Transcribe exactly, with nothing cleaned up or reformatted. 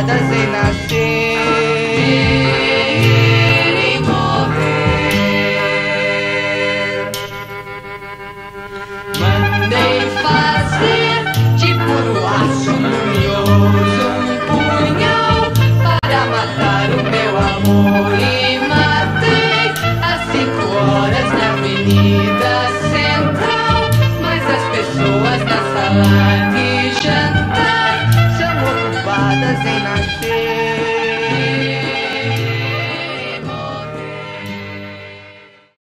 ocupadas em nascer e morrer. Mandei fazer de puro aço luminoso um punhal para matar o meu amor, e matei às cinco horas na Avenida Central. Mas as pessoas da sala de jantar são ocupadas em nascer